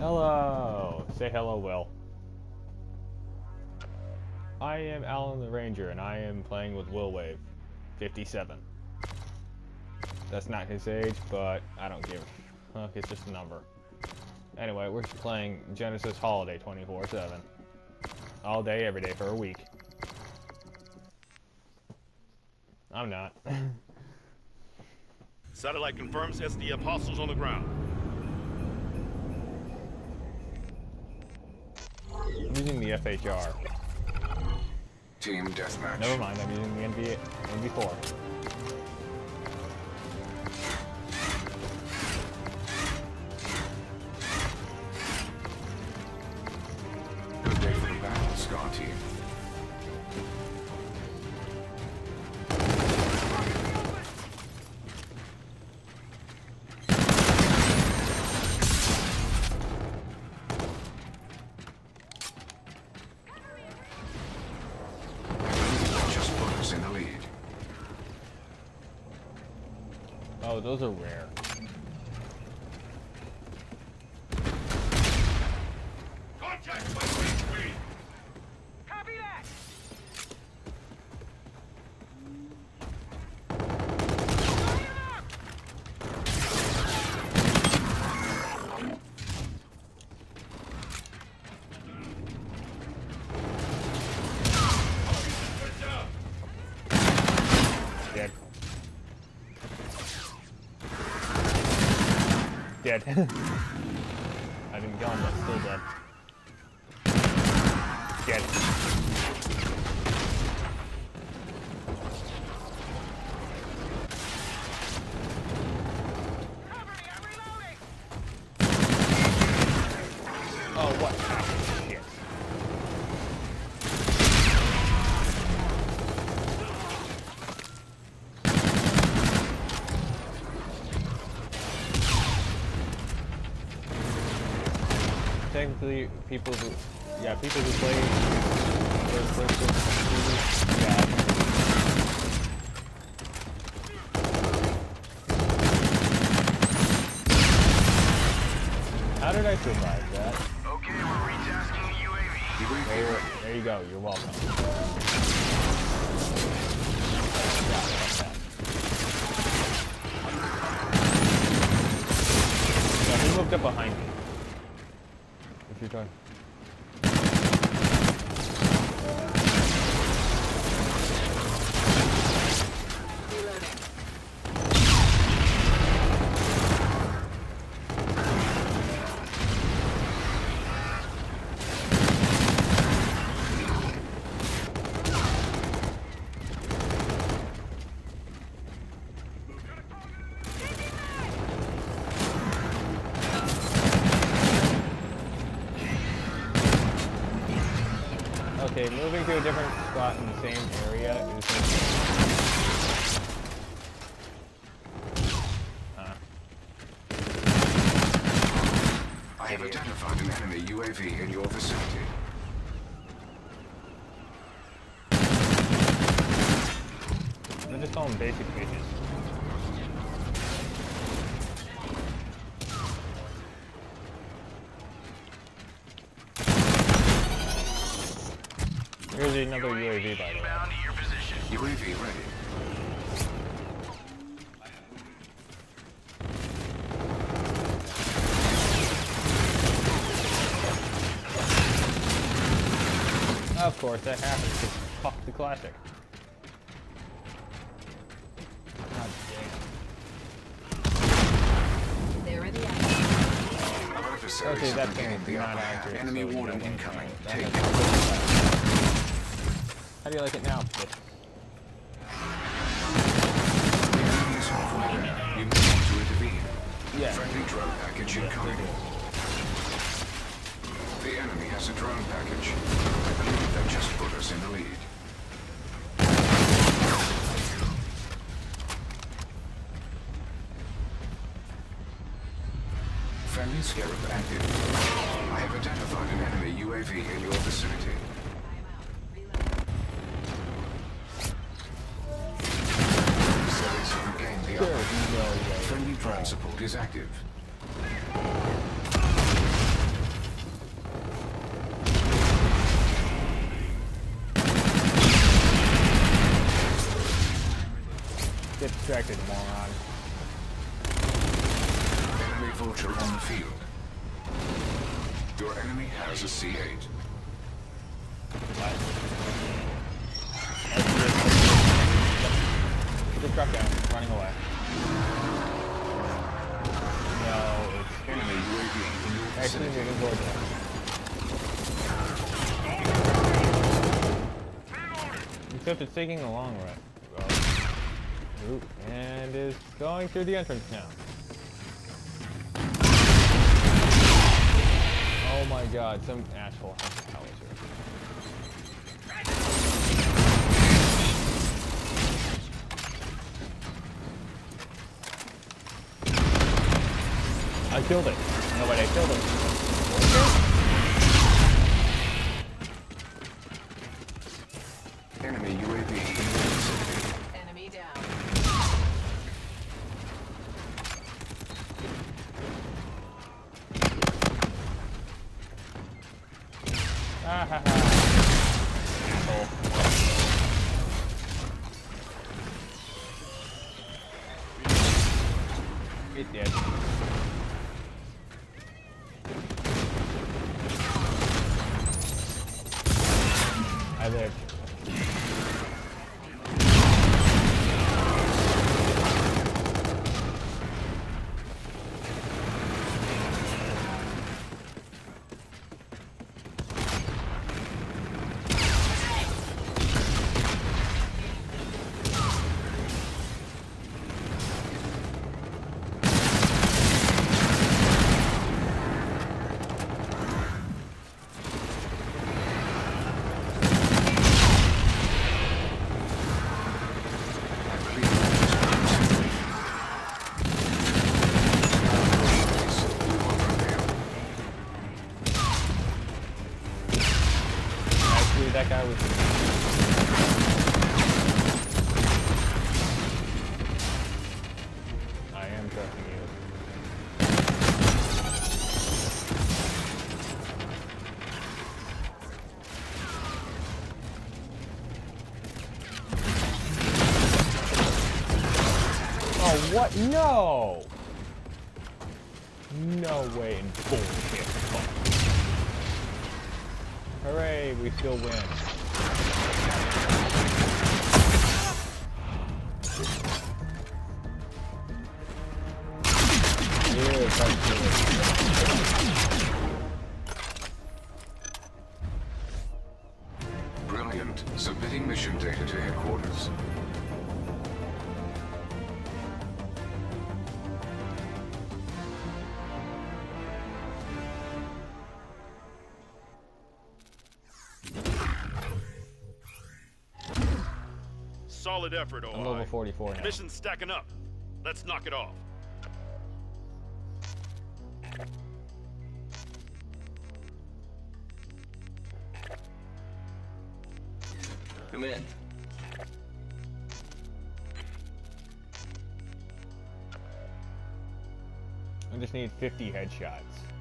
Hello! Say hello, Will. I am Alan the Ranger, and I am playing with Will Wave, 57. That's not his age, but I don't give a fuck, it's just a number. Anyway, we're playing Genesis Holiday 24/7. All day, every day for a week. I'm not. Satellite confirms SDF hostiles on the ground. I'm using the FHR. Team deathmatch. Never mind, I'm using the NV4. Good day for the battle, Scar Team. Just put us in the lead. Oh, those are rare. Contact by P3! Copy that! Dead. Dead. I didn't kill him, but still dead. Dead. Cover me, I'm reloading! Oh, what? Ah, shit. Technically, people who play first person shooters, yeah. How did I survive that? Okay, we're retasking the UAV. There you go. You're welcome. Yeah, he moved up behind me. If you're trying. Okay, moving to a different spot in the same area is I have identified an enemy UAV in your vicinity. I just call them basic bitches. Here's another UAV, by the way. Inbound to your position. UAV ready. Of course, that happens. It's fuck the classic. God damn. They're in the action. Our adversaries Okay, have that's regained the not upper hand. accurate. Enemy so we warden don't want incoming. that. Take That's it. How do you like it now? Bitch? The enemy is halfway there. You may want to intervene. Yeah. Friendly drone package incoming. Yeah. The enemy has a drone package. I believe they just put us in the lead. Friendly Scarab active. I have identified an enemy UAV in your vicinity. Friendly drone support is active. distracted, moron. Enemy vulture on the field. Your enemy has a C8. Just drop down, running away. No, it's Enemy UAV in your actually vicinity. moving towards us. Except it's taking the long route. And is going through the entrance now. Oh my god, some asshole has a howitzer. I killed it. No, but I killed it. Enemy UAV in your vicinity. Enemy down. Ah ha ha. Asshole. It did. I lived. Actually, that guy was. I am trusting you. Oh, what? No! No way in bullshit. Fuck. Hooray, we still win. Yeah, fuck Brilliant. Submitting mission data to headquarters. Solid effort, OI. I'm level 44 now. Mission's stacking up. Let's knock it off. Come in. I just need 50 headshots.